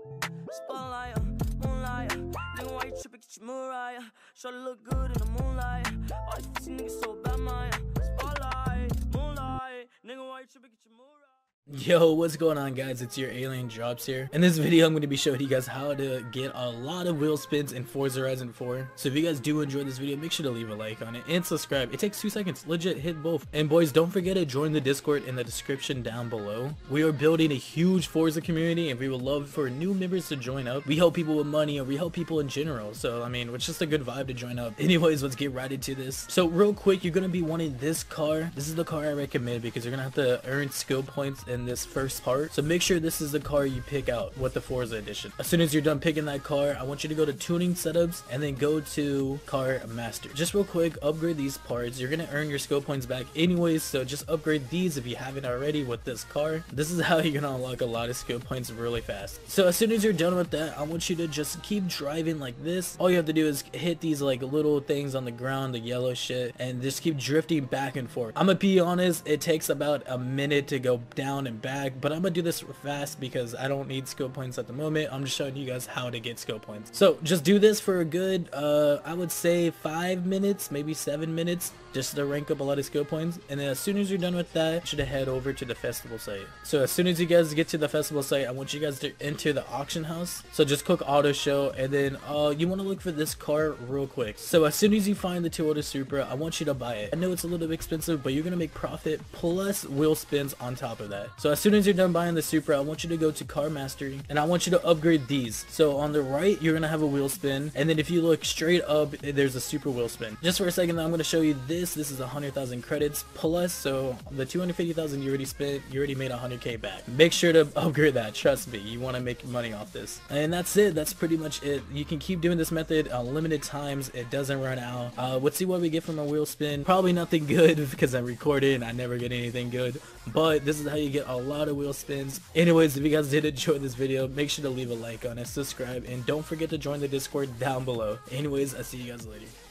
Spotlight, moonlight. Nigga, why you tripping? Get your Mariah. Shorty look good in the moonlight. All these pussy niggas so bad, Maya. Spotlight, moonlight. Nigga, why you tripping? Get your Mariah. Yo, what's going on, guys? It's your Alien Drops here. In this video, I'm going to be showing you guys how to get a lot of wheel spins in Forza Horizon 4. So if you guys do enjoy this video, make sure to leave a like on it and subscribe. It takes 2 seconds. Legit, hit both. And boys, don't forget to join the Discord in the description down below. We are building a huge Forza community and we would love for new members to join up. We help people with money and we help people in general. So, I mean, it's just a good vibe to join up. Anyways, let's get right into this. So real quick, you're going to be wanting this car. This is the car I recommend because you're going to have to earn skill points in this first part. So make sure this is the car you pick out with the Forza edition. As soon as you're done picking that car, I want you to go to tuning setups and then go to car master. Just real quick, upgrade these parts. You're gonna earn your skill points back anyways, so just upgrade these if you haven't already with this car. This is how you're gonna unlock a lot of skill points really fast. So as soon as you're done with that, I want you to just keep driving like this. All you have to do is hit these like little things on the ground, the yellow shit, and just keep drifting back and forth. I'm gonna be honest, it takes about a minute to go down and back, but I'm gonna do this fast because I don't need skill points at the moment. I'm just showing you guys how to get skill points. So just do this for a good I would say 5 minutes, maybe 7 minutes, just to rank up a lot of skill points. And then as soon as you're done with that, you should head over to the festival site. So as soon as you guys get to the festival site, I want you guys to enter the auction house. So just click auto show, and then you want to look for this car real quick. So as soon as you find the Toyota Supra, I want you to buy it. I know it's a little bit expensive, but you're gonna make profit plus wheel spins on top of that. So as soon as you're done buying the Supra, I want you to go to car mastery and I want you to upgrade these. So on the right, you're gonna have a wheel spin, and then if you look straight up, there's a super wheel spin. Just for a second, I'm gonna show you this. This is 100,000 credits plus, so the 250,000 you already spent, you already made 100k back. Make sure to upgrade that. Trust me, you want to make money off this. And that's it. That's pretty much it. You can keep doing this method limited times. It doesn't run out. Let's see what we get from a wheel spin. Probably nothing good because I recorded and I never get anything good, but this is how you get a lot of wheel spins. Anyways, if you guys did enjoy this video, make sure to leave a like on it, subscribe, and don't forget to join the Discord down below. Anyways, I'll see you guys later.